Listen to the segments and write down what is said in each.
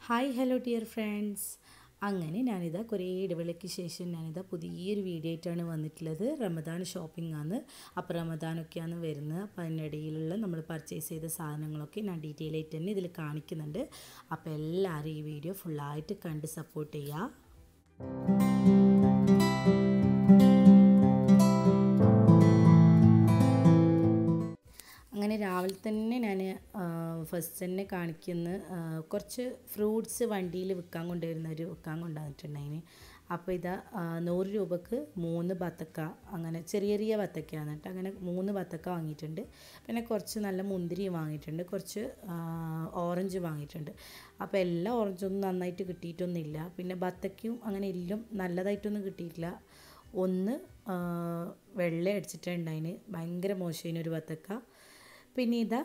Hi hello dear friends. അങ്ങനെ ഞാനിതാ കുറേ ഇടവേളയ്ക്ക് ശേഷം ഞാനിതാ പുതിയൊരു വീഡിയോ ആയിട്ടാണ് വന്നിട്ടുള്ളത്. റമദാൻ ഷോപ്പിംഗ് ആണ്. അപ്പോൾ റമദാനൊക്കെയാണ് വരുന്നത്. അപ്പോൾ അതിനിടയിലുള്ള നമ്മൾ പർച്ചേസ് ചെയ്ത സാധനങ്ങളൊക്കെ ഞാൻ ഡീറ്റെയിൽ ആയിട്ട് തന്നെ ഇതിൽ കാണിക്കുന്നുണ്ട്. അപ്പോൾ എല്ലാവരും ഈ വീഡിയോ ഫുള്ളായിട്ട് കണ്ട് സപ്പോർട്ട് ചെയ്യുക. അങ്ങനെ രാവിലെ തന്നെ ഞാൻ ഫസ്റ്റ് തന്നെ കാണിക്കുന്ന കുറച്ച് ഫ്രൂട്ട്സ് വണ്ടിയിൽ വിൽക്കാൻ കൊണ്ടുവന്നിട്ടുണ്ടായിന്. അപ്പോൾ ഇതാ 100 രൂപക്ക് 3 ബത്തക്ക, അങ്ങനെ ചെറിയ ചെറിയ ബത്തക്കയാണ് കേട്ടോ. അങ്ങനെ 3 ബത്തക്ക വാങ്ങിയിട്ടുണ്ട്. പിന്നെ കുറച്ച് നല്ല മുന്തിരി വാങ്ങിയിട്ടുണ്ട്, കുറച്ച് ഓറഞ്ച് വാങ്ങിയിട്ടുണ്ട്. അപ്പോൾ എല്ലാ ഓറഞ്ചൊന്നും നന്നായിട്ട് കിട്ടിയിട്ടൊന്നുമില്ല. പിന്നെ ബത്തക്കയും അങ്ങനെ എല്ലാം നല്ലതായിട്ടൊന്നും കിട്ടിയിട്ടില്ല. ഒന്ന് വെള്ള അടിച്ചിട്ടുണ്ടായിന്, ഭയങ്കര മോശമായിന് ഒരു ബത്തക്ക. പിന്നെ ഇതാ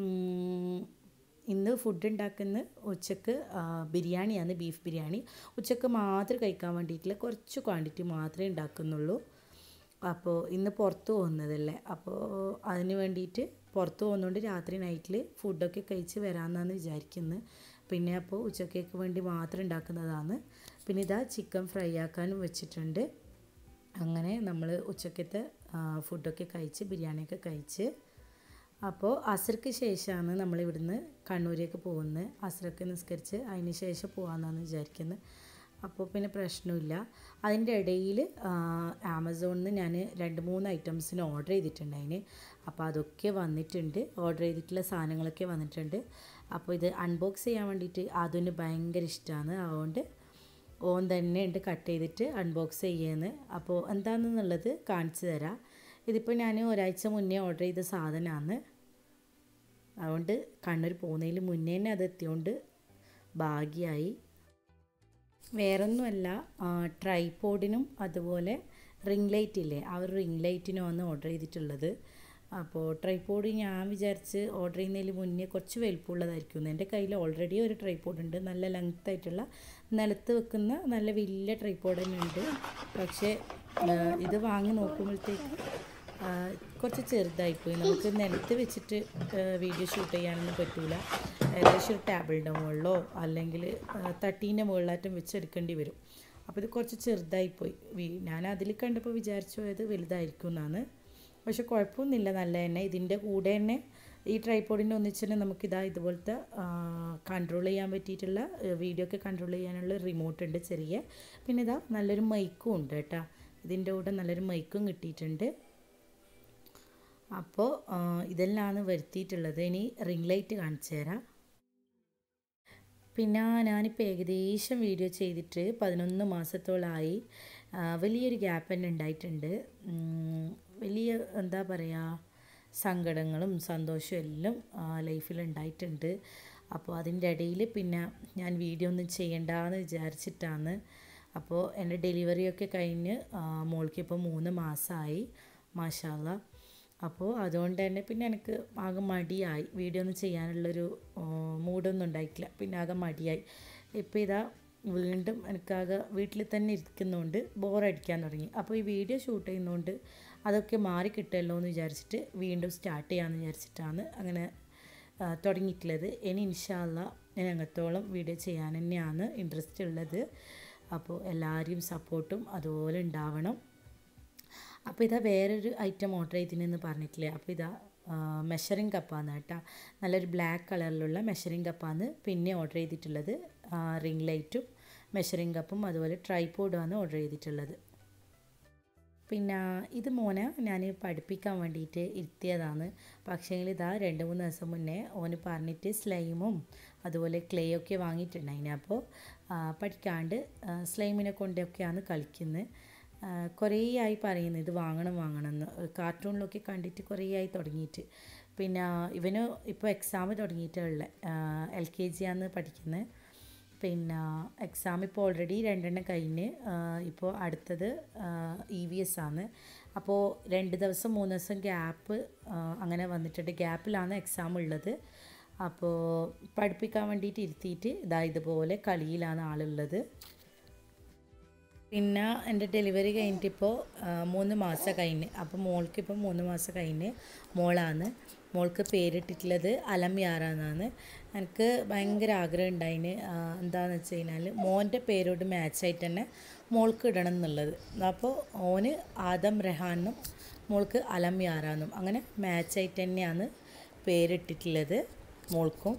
ഇന്ന് ഫുഡ് ഉണ്ടാക്കുന്ന ഉച്ചക്ക് ബിരിയാണിയാണ്, ബീഫ് ബിരിയാണി. ഉച്ചക്ക് മാത്രം കഴിക്കാൻ വേണ്ടിയിട്ടുള്ള കുറച്ച് ക്വാണ്ടിറ്റി മാത്രമേ ഉണ്ടാക്കുന്നുള്ളൂ. അപ്പോൾ ഇന്ന് പുറത്ത് പോകുന്നതല്ലേ, അപ്പോൾ അതിന് വേണ്ടിയിട്ട് പുറത്ത് പോകുന്നതുകൊണ്ട് രാത്രി നൈറ്റിൽ ഫുഡൊക്കെ കഴിച്ച് വരാമെന്നാണ് വിചാരിക്കുന്നത്. പിന്നെ അപ്പോൾ ഉച്ചക്കേക്ക് വേണ്ടി മാത്രം ഉണ്ടാക്കുന്നതാണ്. പിന്നെ ഇതാ ചിക്കൻ ഫ്രൈ ആക്കാനും വെച്ചിട്ടുണ്ട്. അങ്ങനെ നമ്മൾ ഉച്ചക്കത്തെ ഫുഡൊക്കെ കഴിച്ച് ബിരിയാണിയൊക്കെ കഴിച്ച് അപ്പോൾ അസർക്ക് ശേഷമാണ് നമ്മളിവിടുന്ന് കണ്ണൂരേക്ക് പോകുന്നത്. അസറൊക്കെ നിസ്കരിച്ച് അതിന് ശേഷം പോകാമെന്നാണ് വിചാരിക്കുന്നത്. അപ്പോൾ പിന്നെ പ്രശ്നമില്ല. അതിൻ്റെ ഇടയിൽ ആമസോണിൽ നിന്ന് ഞാൻ 2-3 ഐറ്റംസിന് ഓർഡർ ചെയ്തിട്ടുണ്ടായിന്. അപ്പോൾ അതൊക്കെ വന്നിട്ടുണ്ട്, ഓർഡർ ചെയ്തിട്ടുള്ള സാധനങ്ങളൊക്കെ വന്നിട്ടുണ്ട്. അപ്പോൾ ഇത് അൺബോക്സ് ചെയ്യാൻ വേണ്ടിയിട്ട് അതിന് ഭയങ്കര ഇഷ്ടമാണ്. അതുകൊണ്ട് ഓൻ തന്നെ ഉണ്ട് കട്ട് ചെയ്തിട്ട് അൺബോക്സ് ചെയ്യുന്നത്. അപ്പോൾ എന്താണെന്നുള്ളത് കാണിച്ചു തരാം. ഇതിപ്പോൾ ഞാൻ ഒരാഴ്ച മുന്നേ ഓർഡർ ചെയ്ത സാധനമാണ്. അതുകൊണ്ട് കണ്ണൂർ പോകുന്നതിന് മുന്നേ തന്നെ അത് എത്തിയോണ്ട് ഭാഗ്യമായി. വേറൊന്നുമല്ല, ട്രൈപോഡിനും അതുപോലെ റിംഗ് ലൈറ്റ് ഇല്ലേ, ആ ഒരു റിംഗ് ലൈറ്റിനുമാണ് ഓർഡർ ചെയ്തിട്ടുള്ളത്. അപ്പോൾ ട്രൈപോഡ് ഞാൻ വിചാരിച്ച് ഓർഡർ ചെയ്യുന്നതിന് മുന്നേ കുറച്ച് വലുപ്പമുള്ളതായിരിക്കും. എൻ്റെ കയ്യിൽ ഓൾറെഡി ഒരു ട്രൈപോഡ് ഉണ്ട്, നല്ല ലെങ്ത് ആയിട്ടുള്ള നിലത്ത് വെക്കുന്ന നല്ല വലിയ ട്രൈപോഡ് തന്നെ ഉണ്ട്. പക്ഷേ ഇത് വാങ്ങി നോക്കുമ്പോഴത്തേക്ക് കുറച്ച് ചെറുതായിപ്പോയി. നമുക്ക് നിലത്ത് വെച്ചിട്ട് വീഡിയോ ഷൂട്ട് ചെയ്യാനൊന്നും പറ്റില്ല. ഏകദേശം ഒരു ടേബിളിൻ്റെ മുകളിലോ അല്ലെങ്കിൽ തട്ടീൻ്റെ മുകളിലായിട്ടും വെച്ചെടുക്കേണ്ടി വരും. അപ്പോൾ ഇത് കുറച്ച് ചെറുതായിപ്പോയി. ഞാൻ അതിൽ കണ്ടപ്പോൾ വിചാരിച്ചു പോയത് വലുതായിരിക്കും എന്നാണ്. പക്ഷെ കുഴപ്പമൊന്നുമില്ല, നല്ല തന്നെ. ഇതിൻ്റെ കൂടെ തന്നെ ഈ ട്രൈപോഡിൻ്റെ ഒന്നിച്ച് തന്നെ നമുക്കിതാ ഇതുപോലത്തെ കൺട്രോൾ ചെയ്യാൻ പറ്റിയിട്ടുള്ള വീഡിയോ ഒക്കെ കൺട്രോൾ ചെയ്യാനുള്ള റിമോട്ട് ഉണ്ട് ചെറിയ. പിന്നെ ഇതാ നല്ലൊരു മൈക്കും ഉണ്ട് കേട്ടോ. ഇതിൻ്റെ കൂടെ നല്ലൊരു മൈക്കും കിട്ടിയിട്ടുണ്ട്. അപ്പോൾ ഇതെല്ലാമാണ് വരുത്തിയിട്ടുള്ളത്. ഇനി റിംഗ് ലൈറ്റ് കാണിച്ചു തരാം. പിന്നെ ഞാനിപ്പോൾ ഏകദേശം വീഡിയോ ചെയ്തിട്ട് 11 മാസത്തോളമായി. വലിയൊരു ഗ്യാപ്പ് തന്നെ ഉണ്ടായിട്ടുണ്ട്. വലിയ എന്താ പറയുക, സങ്കടങ്ങളും സന്തോഷവും എല്ലാം ലൈഫിൽ ഉണ്ടായിട്ടുണ്ട്. അപ്പോൾ അതിൻ്റെ ഇടയിൽ പിന്നെ ഞാൻ വീഡിയോ ഒന്നും ചെയ്യണ്ടെന്ന് വിചാരിച്ചിട്ടാണ്. അപ്പോൾ എൻ്റെ ഡെലിവറിയൊക്കെ കഴിഞ്ഞ് മോൾക്കിപ്പോൾ 3 മാസമായി, മാഷാ അല്ലാഹ്. അപ്പോൾ അതുകൊണ്ട് തന്നെ പിന്നെ എനിക്ക് ആകെ മടിയായി, വീഡിയോ ഒന്നും ചെയ്യാനുള്ളൊരു മൂഡൊന്നും ഉണ്ടായിട്ടില്ല. പിന്നെ ആകെ മടിയായി. ഇപ്പോൾ ഇതാ വീണ്ടും എനിക്കാകെ വീട്ടിൽ തന്നെ ഇരിക്കുന്നതുകൊണ്ട് ബോറടിക്കാൻ തുടങ്ങി. അപ്പോൾ ഈ വീഡിയോ ഷൂട്ട് ചെയ്യുന്നതുകൊണ്ട് അതൊക്കെ മാറി കിട്ടുമല്ലോ എന്ന് വിചാരിച്ചിട്ട് വീണ്ടും സ്റ്റാർട്ട് ചെയ്യാമെന്ന് വിചാരിച്ചിട്ടാണ് അങ്ങനെ തുടങ്ങിയിട്ടുള്ളത്. ഇനി ഇൻഷാ അല്ലാഹ് ഞാൻ അങ്ങത്തോളം വീഡിയോ ചെയ്യാൻ തന്നെയാണ് ഇൻട്രസ്റ്റ് ഉള്ളത്. അപ്പോൾ എല്ലാവരെയും സപ്പോർട്ടും അതുപോലെ ഉണ്ടാവണം. അപ്പോൾ ഇതാ വേറൊരു ഐറ്റം ഓർഡർ ചെയ്തിനെന്ന് പറഞ്ഞിട്ടില്ലേ. അപ്പോൾ ഇതാ മെഷറിംഗ് കപ്പാണ് കേട്ടോ. നല്ലൊരു ബ്ലാക്ക് കളറിലുള്ള മെഷറിംഗ് കപ്പാണ് പിന്നെ ഓർഡർ ചെയ്തിട്ടുള്ളത്. റിംഗ് ലൈറ്റും മെഷറിംഗ് കപ്പും അതുപോലെ ട്രൈപോഡുമാണ് ഓർഡർ ചെയ്തിട്ടുള്ളത്. പിന്നെ ഇത് മോനെ ഞാൻ പഠിപ്പിക്കാൻ വേണ്ടിയിട്ട് ഇരുത്തിയതാണ്. പക്ഷേങ്കിൽ ഇതാ 2-3 ദിവസം മുന്നേ ഓന് പറഞ്ഞിട്ട് സ്ലൈമും അതുപോലെ ക്ലേ ഒക്കെ വാങ്ങിയിട്ടുണ്ടായിന്. അപ്പോൾ പഠിക്കാണ്ട് സ്ലൈമിനെ കൊണ്ടൊക്കെയാണ് കളിക്കുന്നത്. കുറേ ആയി പറയുന്നത് ഇത് വാങ്ങണം എന്ന്. കാർട്ടൂണിലൊക്കെ കണ്ടിട്ട് കുറേ ആയി തുടങ്ങിയിട്ട്. പിന്നെ ഇവന് ഇപ്പോൾ എക്സാം തുടങ്ങിയിട്ടുള്ള LKG ആണ് പഠിക്കുന്നത്. പിന്നെ എക്സാം ഇപ്പോൾ ഓൾറെഡി 2 കഴിഞ്ഞ്, ഇപ്പോൾ അടുത്തത് EVS ആണ്. അപ്പോൾ 2 ദിവസം 3 ദിവസം ഗ്യാപ്പ് അങ്ങനെ വന്നിട്ടുണ്ട്. ഗ്യാപ്പിലാണ് എക്സാം ഉള്ളത്. അപ്പോൾ പഠിപ്പിക്കാൻ വേണ്ടിയിട്ട് ഇരുത്തിയിട്ട് ഇതാ ഇതുപോലെ കളിയിലാണ് ആളുള്ളത്. പിന്നെ എൻ്റെ ഡെലിവറി കഴിഞ്ഞിട്ടിപ്പോൾ 3 മാസം കഴിഞ്ഞ്. അപ്പോൾ മോൾക്കിപ്പോൾ 3 മാസം കഴിഞ്ഞ് മോളാണ്. മോൾക്ക് പേരിട്ടിട്ടുള്ളത് അലം യാറ എന്നാണ്. എനിക്ക് ഭയങ്കര ആഗ്രഹം ഉണ്ടായിന് എന്താണെന്ന് വെച്ച് കഴിഞ്ഞാൽ മോൻ്റെ പേരോട് മാച്ചായിട്ട് തന്നെ മോൾക്ക് ഇടണം എന്നുള്ളത്. അപ്പോൾ ഓന് ആദം റെഹാനും മോൾക്ക് അലം യാറാന്നും അങ്ങനെ മാച്ചായിട്ട് തന്നെയാണ് പേരിട്ടിട്ടുള്ളത് മോൾക്കും.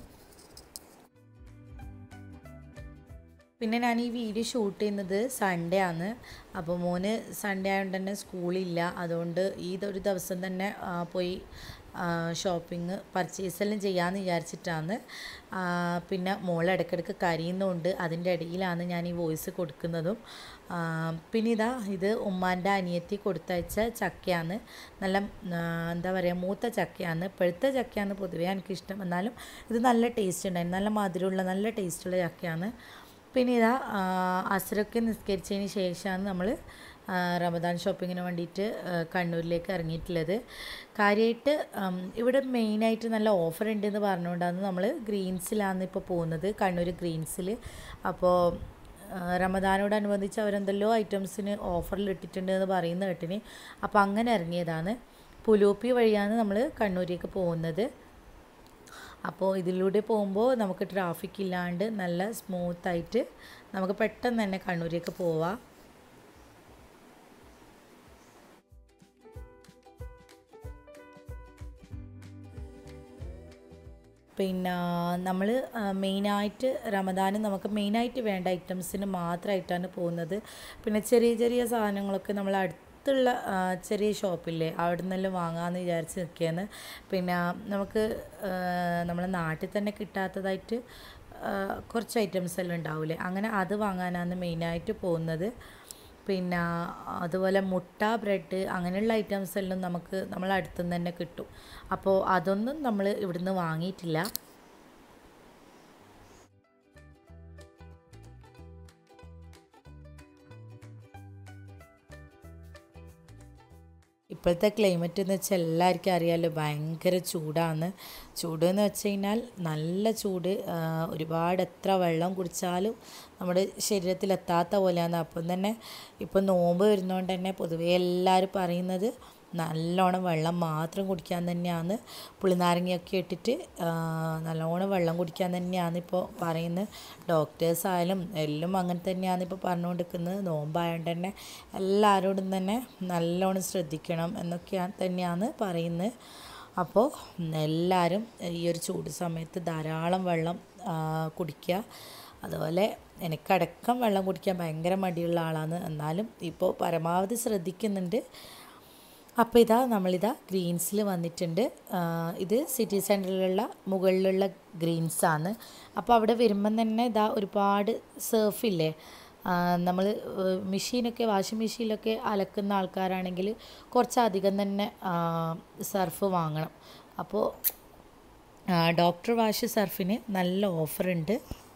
പിന്നെ ഞാൻ ഈ വീഡിയോ ഷൂട്ട് ചെയ്യുന്നത് സൺഡേ ആണ്. അപ്പോൾ മോന് സൺഡേ ആയതുകൊണ്ട് തന്നെ സ്കൂളില്ല. അതുകൊണ്ട് ഈ ഒരു ദിവസം തന്നെ പോയി ഷോപ്പിംഗ് പർച്ചേസ് എല്ലാം ചെയ്യാമെന്ന് വിചാരിച്ചിട്ടാണ്. പിന്നെ മോൾ ഇടയ്ക്കിടയ്ക്ക് കരയുന്നതുകൊണ്ട് അതിൻ്റെ ഇടയിലാണ് ഞാൻ ഈ വോയിസ് കൊടുക്കുന്നതും. പിന്നെ ഇത് ഉമ്മാൻ്റെ അനിയത്തി കൊടുത്തയച്ച ചക്കയാണ്. നല്ല എന്താ പറയുക, മൂത്ത ചക്കയാണ്. പഴുത്ത ചക്കയാണ് പൊതുവേ എനിക്കിഷ്ടം. എന്നാലും ഇത് നല്ല ടേസ്റ്റ് ഉണ്ടായിരുന്നു. നല്ല മധുരമുള്ള നല്ല ടേസ്റ്റുള്ള ചക്കയാണ്. പിന്നെ അസറൊക്കെ നിസ്കരിച്ചതിന് ശേഷമാണ് നമ്മൾ റമദാൻ ഷോപ്പിങ്ങിന് വേണ്ടിയിട്ട് കണ്ണൂരിലേക്ക് ഇറങ്ങിയിട്ടുള്ളത്. കാര്യമായിട്ട് ഇവിടെ മെയിനായിട്ട് നല്ല ഓഫർ ഉണ്ടെന്ന് പറഞ്ഞുകൊണ്ടാണ് നമ്മൾ ഗ്രീൻസിലാണ് ഇപ്പോൾ പോകുന്നത്, കണ്ണൂർ ഗ്രീൻസിൽ. അപ്പോൾ റമദാനോടനുബന്ധിച്ച് അവരെന്തെല്ലോ ഐറ്റംസിന് ഓഫറിൽ ഇട്ടിട്ടുണ്ട് എന്ന് പറയുന്ന കേട്ടിന്. അപ്പോൾ അങ്ങനെ ഇറങ്ങിയതാണ്. പുലൂപ്പി വഴിയാണ് നമ്മൾ കണ്ണൂരേക്ക് പോകുന്നത്. അപ്പോൾ ഇതിലൂടെ പോകുമ്പോൾ നമുക്ക് ട്രാഫിക് ഇല്ലാണ്ട് നല്ല സ്മൂത്തായിട്ട് നമുക്ക് പെട്ടെന്ന് തന്നെ കണ്ണൂരേക്ക് പോവാം. പിന്നെ നമ്മൾ മെയിനായിട്ട് റമദാന് നമുക്ക് മെയിനായിട്ട് വേണ്ട ഐറ്റംസിന് മാത്രമായിട്ടാണ് പോകുന്നത്. പിന്നെ ചെറിയ ചെറിയ സാധനങ്ങളൊക്കെ നമ്മൾ അടുത്തുള്ള ചെറിയ ഷോപ്പില്ലേ അവിടെ നിന്നെല്ലാം വാങ്ങാമെന്ന് വിചാരിച്ച് നിൽക്കുകയാണ്. പിന്നെ നമുക്ക് നമ്മളെ നാട്ടിൽ തന്നെ കിട്ടാത്തതായിട്ട് കുറച്ച് ഐറ്റംസ് എല്ലാം ഉണ്ടാവില്ലേ, അങ്ങനെ അത് വാങ്ങാനാണ് മെയിനായിട്ട് പോകുന്നത്. പിന്നെ അതുപോലെ മുട്ട, ബ്രെഡ് അങ്ങനെയുള്ള ഐറ്റംസ് എല്ലാം നമുക്ക് നമ്മളെ അടുത്തുനിന്ന് തന്നെ കിട്ടും. അപ്പോൾ അതൊന്നും നമ്മൾ ഇവിടുന്ന് വാങ്ങിയിട്ടില്ല. ഇപ്പോഴത്തെ ക്ലൈമറ്റ് എന്ന് വെച്ചാൽ എല്ലാവർക്കും അറിയാമല്ലോ, ഭയങ്കര ചൂടാണ്. ചൂടെന്ന് വെച്ച് കഴിഞ്ഞാൽ നല്ല ചൂട്. ഒരുപാട് എത്ര വെള്ളം കുടിച്ചാലും നമ്മുടെ ശരീരത്തിൽ എത്താത്ത പോലെയാണ്. അപ്പം തന്നെ ഇപ്പം നോമ്പ് വരുന്നതുകൊണ്ട് തന്നെ പൊതുവേ എല്ലാവരും പറയുന്നത് നല്ലോണം വെള്ളം മാത്രം കുടിക്കാൻ തന്നെയാണ്. പുളിനാരങ്ങയൊക്കെ ഇട്ടിട്ട് നല്ലോണം വെള്ളം കുടിക്കാൻ തന്നെയാണ് ഇപ്പോൾ പറയുന്നത്. ഡോക്ടേഴ്സ് ആയാലും എല്ലാം അങ്ങനെ തന്നെയാണ് ഇപ്പോൾ പറഞ്ഞുകൊണ്ടിരിക്കുന്നത്. നോമ്പായതുകൊണ്ട് തന്നെ എല്ലാവരോടും തന്നെ നല്ലോണം ശ്രദ്ധിക്കണം എന്നൊക്കെയാണ് തന്നെയാണ് പറയുന്നത്. അപ്പോൾ എല്ലാവരും ഈ ഒരു ചൂട് സമയത്ത് ധാരാളം വെള്ളം കുടിക്കുക. അതുപോലെ എനിക്കടക്കം വെള്ളം കുടിക്കാൻ ഭയങ്കര മടിയുള്ള ആളാണ്. എന്നാലും ഇപ്പോൾ പരമാവധി ശ്രദ്ധിക്കുന്നുണ്ട്. അപ്പോൾ നമ്മളിതാ ഗ്രീൻസിൽ വന്നിട്ടുണ്ട്. ഇത് സിറ്റി സെൻറ്ററിലുള്ള മുകളിലുള്ള ഗ്രീൻസാണ്. അപ്പോൾ അവിടെ വരുമ്പം തന്നെ ഒരുപാട് സർഫില്ലേ, നമ്മൾ മെഷീനൊക്കെ വാഷിംഗ് മെഷീനിലൊക്കെ അലക്കുന്ന ആൾക്കാരാണെങ്കിൽ കുറച്ചധികം തന്നെ സർഫ് വാങ്ങണം. അപ്പോൾ ഡോക്ടർ വാഷ് സർഫിന് നല്ല ഓഫറുണ്ട്.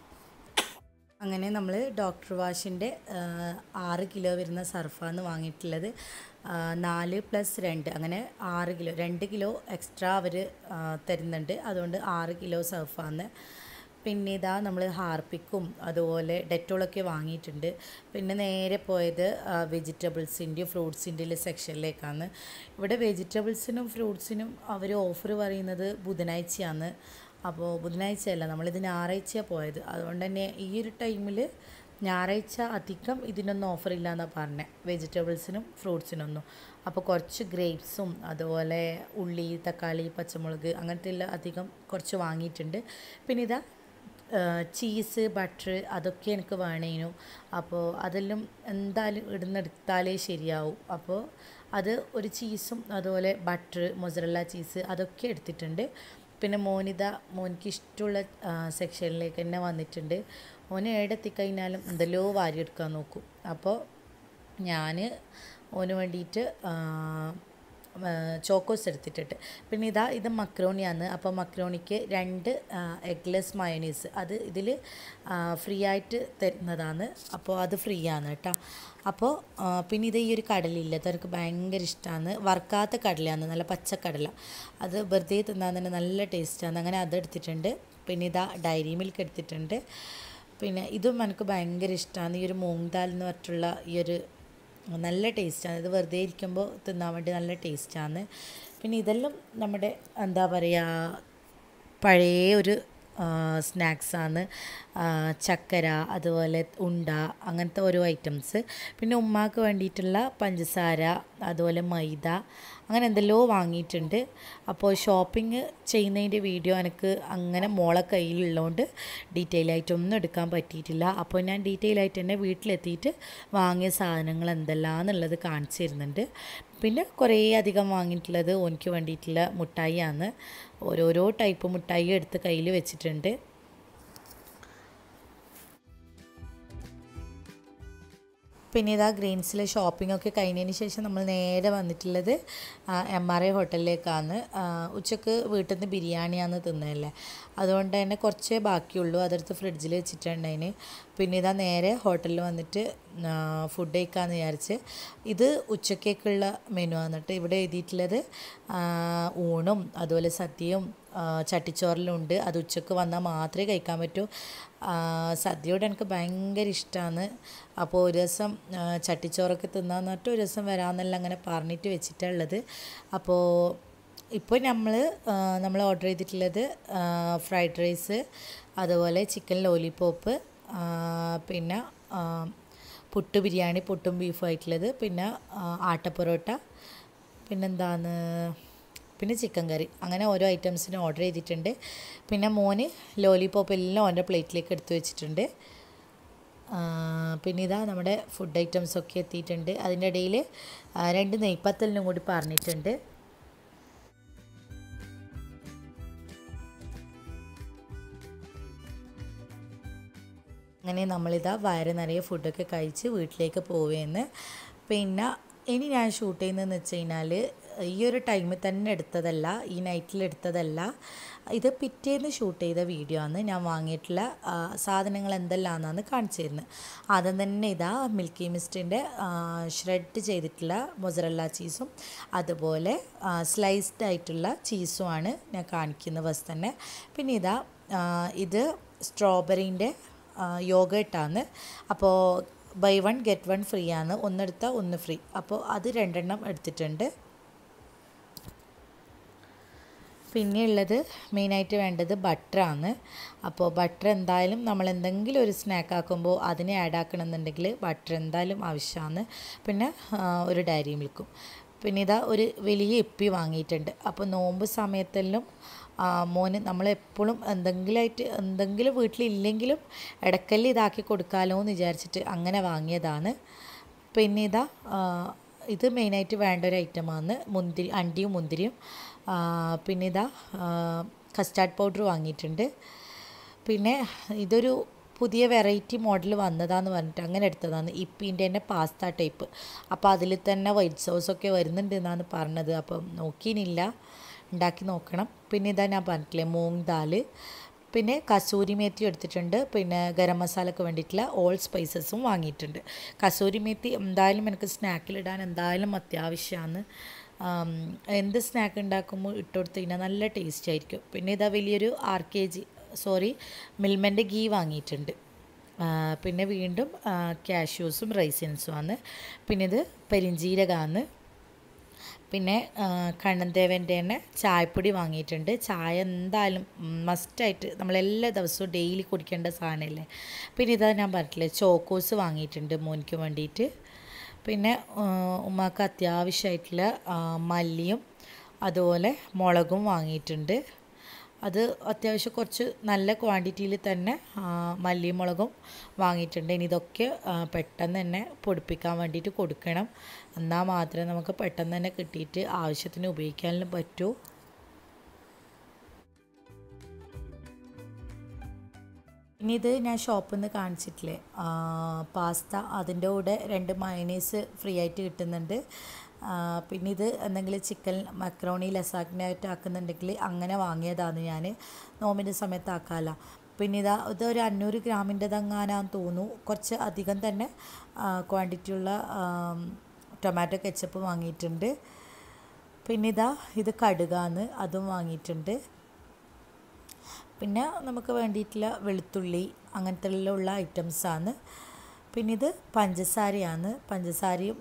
അങ്ങനെ നമ്മൾ ഡോക്ടർ വാഷിൻ്റെ 6 കിലോ വരുന്ന സർഫാണ് വാങ്ങിയിട്ടുള്ളത്. 4 + 2 അങ്ങനെ 6 കിലോ, 2 കിലോ എക്സ്ട്രാ അവർ തരുന്നുണ്ട്. അതുകൊണ്ട് 6 കിലോ സർഫാണ്. പിന്നെ നമ്മൾ ഹാർപ്പിക്കും അതുപോലെ ഡെറ്റോളൊക്കെ വാങ്ങിയിട്ടുണ്ട്. പിന്നെ നേരെ പോയത് വെജിറ്റബിൾസിൻ്റെയും ഫ്രൂട്ട്സിൻ്റെയും സെക്ഷനിലേക്കാണ്. ഇവിടെ വെജിറ്റബിൾസിനും ഫ്രൂട്ട്സിനും അവർ ഓഫർ പറയുന്നത് ബുധനാഴ്ചയാണ്. അപ്പോൾ ബുധനാഴ്ചയല്ല, നമ്മളിത് ഞായറാഴ്ചയാണ് പോയത്. അതുകൊണ്ട് തന്നെ ഈ ഒരു ടൈമിൽ ഞായറാഴ്ച അധികം ഇതിനൊന്നും ഓഫറില്ല എന്നാണ് പറഞ്ഞത്, വെജിറ്റബിൾസിനും ഫ്രൂട്ട്സിനൊന്നും. അപ്പോൾ കുറച്ച് ഗ്രേപ്സും അതുപോലെ ഉള്ളി, തക്കാളി, പച്ചമുളക് അങ്ങനത്തെ എല്ലാം അധികം കുറച്ച് വാങ്ങിയിട്ടുണ്ട്. പിന്നെ ചീസ്, ബട്ടർ അതൊക്കെ എനിക്ക് വേണേനു. അപ്പോൾ അതെല്ലാം എന്തായാലും ഇടുന്നെടുത്താലേ ശരിയാവും. അപ്പോൾ അത് ഒരു ചീസും അതുപോലെ ബട്ടർ, മൊസറല്ല ചീസ് അതൊക്കെ എടുത്തിട്ടുണ്ട്. പിന്നെ മോനിക്ക് ഇഷ്ടമുള്ള സെക്ഷനിലേക്ക് തന്നെ വന്നിട്ടുണ്ട്. മോന് എവിടെത്തിക്കഴിഞ്ഞാലും എന്തെല്ലോ വാരിയെടുക്കാൻ നോക്കും. അപ്പോൾ ഞാൻ ഓന് വേണ്ടിയിട്ട് ചോക്കോസ് എടുത്തിട്ടുണ്ട്. പിന്നെ ഇത് മക്രോണിയാണ്. അപ്പോൾ മക്രോണിക്ക് 2 എഗ്ലെസ് മയോണീസ് അത് ഇതിൽ ഫ്രീ ആയിട്ട് തരുന്നതാണ്. അപ്പോൾ അത് ഫ്രീ ആണ് കേട്ടോ. അപ്പോൾ പിന്നെ ഈ ഒരു കടലില്ല, അതെനിക്ക് ഭയങ്കര ഇഷ്ടമാണ്. വറുക്കാത്ത കടലയാണ്, നല്ല പച്ചക്കടല. അത് വെറുതെ തിന്നാൻ തന്നെ നല്ല ടേസ്റ്റാണ്. അങ്ങനെ അതെടുത്തിട്ടുണ്ട്. പിന്നെ ഡയറി മിൽക്ക് എടുത്തിട്ടുണ്ട്. പിന്നെ ഇതും എനിക്ക് ഭയങ്കര ഇഷ്ടമാണ്. ഈ ഒരു മൂങ് ദാൽ എന്ന് പറഞ്ഞിട്ടുള്ള ഈ ഒരു നല്ല ടേസ്റ്റാണ്. ഇത് വെറുതെ ഇരിക്കുമ്പോൾ തിന്നാൻ വേണ്ടി നല്ല ടേസ്റ്റാണ്. പിന്നെ ഇതെല്ലാം നമ്മുടെ എന്താ പറയുക പഴയ ഒരു സ്നാക്സാണ്. ചക്കര, അതുപോലെ ഉണ്ട, അങ്ങനത്തെ ഓരോ ഐറ്റംസ്. പിന്നെ ഉമ്മാക്ക് വേണ്ടിയിട്ടുള്ള പഞ്ചസാര, അതുപോലെ മൈദ, അങ്ങനെ എന്തെല്ലോ വാങ്ങിയിട്ടുണ്ട്. അപ്പോൾ ഷോപ്പിംഗ് ചെയ്യുന്നതിൻ്റെ വീഡിയോ എനിക്ക് അങ്ങനെ മോളെ കയ്യിലുള്ളതുകൊണ്ട് ഡീറ്റെയിൽ ആയിട്ടൊന്നും എടുക്കാൻ പറ്റിയിട്ടില്ല. അപ്പോൾ ഞാൻ ഡീറ്റെയിൽ ആയിട്ട് തന്നെ വീട്ടിലെത്തിയിട്ട് വാങ്ങിയ സാധനങ്ങൾ എന്തെല്ലാമെന്നുള്ളത് കാണിച്ചു തരുന്നുണ്ട്. പിന്നെ കുറേ അധികം വാങ്ങിയിട്ടുള്ളത് ഓനിക്ക് വേണ്ടിയിട്ടുള്ള മുട്ടായിയാണ്. ഓരോരോ ടൈപ്പ് മുട്ടായി എടുത്ത് കയ്യിൽ വെച്ചിട്ടുണ്ട്. പിന്നെ ഇതാ ഗ്രീൻസിലെ ഷോപ്പിങ്ങൊക്കെ കഴിഞ്ഞതിന് ശേഷം നമ്മൾ നേരെ വന്നിട്ടുള്ളത് MRA ഹോട്ടലിലേക്കാണ്. ഉച്ചക്ക് വീട്ടിൽ നിന്ന് ബിരിയാണിയാണ് തിന്നതല്ലേ, അതുകൊണ്ട് തന്നെ കുറച്ചേ ബാക്കിയുള്ളൂ. അതെടുത്ത് ഫ്രിഡ്ജിൽ വെച്ചിട്ടുണ്ടതിന്. പിന്നെ ഇതാ നേരെ ഹോട്ടലിൽ വന്നിട്ട് ഫുഡ് കഴിക്കാമെന്ന് വിചാരിച്ച്. ഇത് ഉച്ചക്കേക്കുള്ള മെനു ആണ് കേട്ടോ. ഇവിടെ എഴുതിയിട്ടുള്ളത് ഊണും അതുപോലെ സദ്യയും ചട്ടിച്ചോറിലുണ്ട്. അത് ഉച്ചക്ക് വന്നാൽ മാത്രമേ കഴിക്കാൻ പറ്റൂ. സദ്യയോട് എനിക്ക് ഭയങ്കര ഇഷ്ടമാണ്. അപ്പോൾ ഒരു ദിവസം ചട്ടിച്ചോറൊക്കെ തിന്നാന്ന് പറഞ്ഞിട്ട് ഒരു ദിവസം വരാമെന്നെല്ലാം അങ്ങനെ പറഞ്ഞിട്ട് വെച്ചിട്ടുള്ളത്. അപ്പോൾ ഇപ്പോൾ നമ്മൾ ഓർഡർ ചെയ്തിട്ടുള്ളത് ഫ്രൈഡ് റൈസ്, അതുപോലെ ചിക്കൻ ലോലിപോപ്പ്, പിന്നെ പുട്ട് ബിരിയാണി, പുട്ടും ബീഫും ആയിട്ടുള്ളത്, പിന്നെ ആട്ടപ്പൊറോട്ട, പിന്നെന്താണ്, പിന്നെ ചിക്കൻ കറി, അങ്ങനെ ഓരോ ഐറ്റംസിനും ഓർഡർ ചെയ്തിട്ടുണ്ട്. പിന്നെ മോന് ലോലിപോപ്പ് എല്ലാം ഓൻ്റെ പ്ലേറ്റിലേക്ക് എടുത്ത് വെച്ചിട്ടുണ്ട്. പിന്നെ ഇതാ നമ്മുടെ ഫുഡ് ഐറ്റംസൊക്കെ എത്തിയിട്ടുണ്ട്. അതിൻ്റെ ഇടയിൽ 2 നെയ്പ്പത്തലിനും കൂടി പറഞ്ഞിട്ടുണ്ട്. അങ്ങനെ നമ്മളിതാ വയറ് നിറയെ ഫുഡൊക്കെ കഴിച്ച് വീട്ടിലേക്ക് പോവുകയെന്ന്. പിന്നെ ഇനി ഞാൻ ഷൂട്ട് ചെയ്യുന്നതെന്ന് വെച്ച് കഴിഞ്ഞാൽ ഈ ഒരു ടൈമിൽ തന്നെ എടുത്തതല്ല, ഈ നൈറ്റിൽ എടുത്തതല്ല. ഇത് പിറ്റേന്ന് ഷൂട്ട് ചെയ്ത വീഡിയോ ആണ്. ഞാൻ വാങ്ങിയിട്ടുള്ള സാധനങ്ങൾ എന്തെല്ലാമെന്നാണ് കാണിച്ചു തരുന്നത്. ആദ്യം തന്നെ ഇതാ മിൽക്കി മിസ്റ്റിൻ്റെ ഷ്രെഡ് ചെയ്തിട്ടുള്ള മൊസറല്ല ചീസും അതുപോലെ സ്ലൈസ്ഡ് ആയിട്ടുള്ള ചീസുമാണ് ഞാൻ കാണിക്കുന്ന ഫസ്റ്റ് തന്നെ. പിന്നെ ഇതാ ഇത് സ്ട്രോബെറീൻ്റെ യോഗട്ടാണ്. അപ്പോൾ ബൈ 1 ഗെറ്റ് 1 ഫ്രീ ആണ്. ഒന്നെടുത്താൽ ഒന്ന് ഫ്രീ. അപ്പോൾ അത് 2 എണ്ണം എടുത്തിട്ടുണ്ട്. പിന്നെയുള്ളത് മെയിനായിട്ട് വേണ്ടത് ബട്ടറാണ്. അപ്പോൾ ബട്ടർ എന്തായാലും നമ്മൾ എന്തെങ്കിലും ഒരു സ്നാക്ക് ആക്കുമ്പോൾ അതിനെ ആഡ് ആക്കണമെന്നുണ്ടെങ്കിൽ ബട്ടർ എന്തായാലും ആവശ്യമാണ്. പിന്നെ ഒരു ഡയറി മിൽക്കും. പിന്നെ ഇതാ ഒരു വലിയ ഇപ്പി വാങ്ങിയിട്ടുണ്ട്. അപ്പോൾ നോമ്പ് സമയത്തെല്ലാം മോന് നമ്മളെപ്പോഴും എന്തെങ്കിലും വീട്ടിലില്ലെങ്കിലും ഇടയ്ക്കല് ഇതാക്കി കൊടുക്കാമല്ലോ എന്ന് വിചാരിച്ചിട്ട് അങ്ങനെ വാങ്ങിയതാണ്. പിന്നെ ഇതാ ഇത് മെയിനായിട്ട് വേണ്ട ഒരു ഐറ്റമാണ് അണ്ടിയും മുന്തിരിയും. പിന്നെ ഇതാ കസ്റ്റാർഡ് പൗഡർ വാങ്ങിയിട്ടുണ്ട്. പിന്നെ ഇതൊരു പുതിയ വെറൈറ്റി മോഡൽ വന്നതാന്ന് പറഞ്ഞിട്ട് അങ്ങനെ എടുത്തതാണ്. ഇപ്പീൻ്റെ തന്നെ പാസ്ത ടൈപ്പ്. അപ്പോൾ അതിൽ തന്നെ വൈറ്റ് സോസൊക്കെ വരുന്നുണ്ട് എന്നാണ് പറഞ്ഞത്. അപ്പം നോക്കിയില്ല, ഉണ്ടാക്കി നോക്കണം. പിന്നെ ഇതാ ഞാൻ പറഞ്ഞിട്ടില്ലേ മൂങ് ദാൽ, പിന്നെ കസൂരി മേത്തി എടുത്തിട്ടുണ്ട്. പിന്നെ ഗരം മസാലയ്ക്ക് വേണ്ടിയിട്ടുള്ള ഓൾ സ്പൈസസും വാങ്ങിയിട്ടുണ്ട്. കസൂരി മേത്തി എന്തായാലും എനിക്ക് സ്നാക്കിലിടാൻ എന്തായാലും അത്യാവശ്യമാണ്. എന്ത് സ്നാക്ക് ഉണ്ടാക്കുമ്പോൾ ഇട്ട് കൊടുത്ത് കഴിഞ്ഞാൽ നല്ല ടേസ്റ്റ് ആയിരിക്കും. പിന്നെ ഇതാ വലിയൊരു മിൽമൻ്റെ ഗീ വാങ്ങിയിട്ടുണ്ട്. പിന്നെ വീണ്ടും കാഷ്യൂസും റൈസിൻസുമാണ്. പിന്നെ ഇത് പെരിഞ്ജീരകമാണ്. പിന്നെ കണ്ണൻദേവൻ്റെ തന്നെ ചായപ്പൊടി വാങ്ങിയിട്ടുണ്ട്. ചായ എന്തായാലും മസ്റ്റായിട്ട് നമ്മളെല്ലാ ദിവസവും ഡെയിലി കുടിക്കേണ്ട സാധനമല്ലേ. പിന്നെ ഇതാ ഞാൻ പറഞ്ഞിട്ടില്ലേ ചോക്കോസ് വാങ്ങിയിട്ടുണ്ട് മോനിക്ക് വേണ്ടിയിട്ട്. പിന്നെ ഉമ്മാക്ക് അത്യാവശ്യമായിട്ടുള്ള മല്ലിയും അതുപോലെ മുളകും വാങ്ങിയിട്ടുണ്ട്. അത് അത്യാവശ്യം കുറച്ച് നല്ല ക്വാണ്ടിറ്റിയിൽ തന്നെ മല്ലിയും മുളകും വാങ്ങിയിട്ടുണ്ട്. ഇനി ഇതൊക്കെ പെട്ടെന്ന് തന്നെ പൊടിപ്പിക്കാൻ വേണ്ടിയിട്ട് കൊടുക്കണം. എന്നാൽ മാത്രമേ നമുക്ക് പെട്ടെന്ന് തന്നെ കിട്ടിയിട്ട് ആവശ്യത്തിന് ഉപയോഗിക്കാനും പറ്റൂ. ഇനി ഇത് ഞാൻ ഷോപ്പിൽ നിന്ന് കാണിച്ചിട്ടില്ലേ പാസ്ത, അതിൻ്റെ കൂടെ 2 മയണൈസ് ഫ്രീ ആയിട്ട് കിട്ടുന്നുണ്ട്. പിന്നെ ഇത് എന്തെങ്കിലും ചിക്കൻ മക്രോണി ലസാഗ്നയായിട്ട് ആക്കുന്നുണ്ടെങ്കിൽ അങ്ങനെ വാങ്ങിയതാണ് ഞാൻ. നോമ്പിൻ്റെ സമയത്ത് ആക്കാമല്ലോ. പിന്നെ ഇതൊരു 500 ഗ്രാമിൻ്റെതെങ്ങാനാന്ന് തോന്നുന്നു. കുറച്ച് അധികം തന്നെ ക്വാണ്ടിറ്റിയുള്ള ടൊമാറ്റോ കെച്ചപ്പ് വാങ്ങിയിട്ടുണ്ട്. പിന്നെ ഇത് കടുകാണ്, അതും വാങ്ങിയിട്ടുണ്ട്. പിന്നെ നമുക്ക് വേണ്ടിയിട്ടുള്ള വെളുത്തുള്ളി അങ്ങനത്തെ ഉള്ള ഐറ്റംസാണ്. പിന്നെ ഇത് പഞ്ചസാരയാണ്. പഞ്ചസാരയും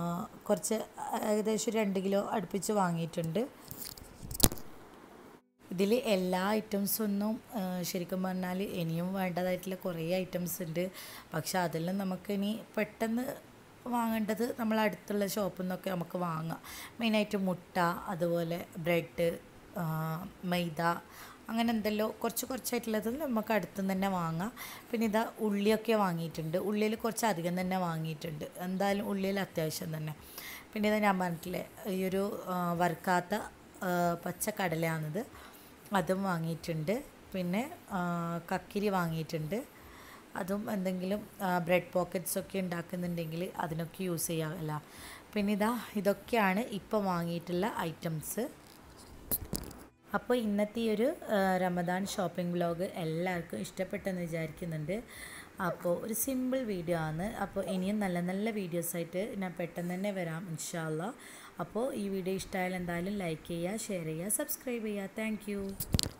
കുറച്ച് ഏകദേശം 2 കിലോ അടുപ്പിച്ച് വാങ്ങിയിട്ടുണ്ട്. ഇതിൽ എല്ലാ ഐറ്റംസൊന്നും ശരിക്കും പറഞ്ഞാൽ ഇനിയും വേണ്ടതായിട്ടുള്ള കുറേ ഐറ്റംസ് ഉണ്ട്. പക്ഷെ അതെല്ലാം നമുക്കിനി പെട്ടെന്ന് വാങ്ങേണ്ടത് നമ്മളടുത്തുള്ള ഷോപ്പിൽ നിന്നൊക്കെ നമുക്ക് വാങ്ങാം. മെയിനായിട്ട് മുട്ട, അതുപോലെ ബ്രെഡ്, മൈദ, അങ്ങനെ എന്തെല്ലോ കുറച്ചായിട്ടുള്ളത് നമുക്ക് അടുത്തുനിന്ന് തന്നെ വാങ്ങാം. പിന്നെ ഇതാ ഉള്ളിയൊക്കെ വാങ്ങിയിട്ടുണ്ട്. ഉള്ളിയിൽ കുറച്ച് അധികം തന്നെ വാങ്ങിയിട്ടുണ്ട്. എന്തായാലും ഉള്ളിയിൽ അത്യാവശ്യം തന്നെ. പിന്നെ ഇതാ ഞാൻ പറഞ്ഞിട്ടില്ലേ, ഈ ഒരു വറുക്കാത്ത പച്ചക്കടലയാണിത്, അതും വാങ്ങിയിട്ടുണ്ട്. പിന്നെ കക്കിരി വാങ്ങിയിട്ടുണ്ട്. അതും എന്തെങ്കിലും ബ്രെഡ് പോക്കറ്റ്സൊക്കെ ഉണ്ടാക്കുന്നുണ്ടെങ്കിൽ അതിനൊക്കെ യൂസ് ചെയ്യാമല്ല. പിന്നെ ഇതൊക്കെയാണ് ഇപ്പോൾ വാങ്ങിയിട്ടുള്ള ഐറ്റംസ്. അപ്പോൾ ഇന്നത്തെ ഈ ഒരു റമദാൻ ഷോപ്പിംഗ് വ്ലോഗ് എല്ലാവർക്കും ഇഷ്ടപ്പെട്ടെന്ന് വിചാരിക്കുന്നുണ്ട്. അപ്പോൾ ഒരു സിമ്പിൾ വീഡിയോ ആണ്. അപ്പോൾ ഇനിയും നല്ല നല്ല വീഡിയോസായിട്ട് ഞാൻ പെട്ടെന്ന് തന്നെ വരാം ഇൻഷാ അല്ലാ. അപ്പോൾ ഈ വീഡിയോ ഇഷ്ടമായാൽ എന്തായാലും ലൈക്ക് ചെയ്യുക, ഷെയർ ചെയ്യുക, സബ്സ്ക്രൈബ് ചെയ്യുക. താങ്ക്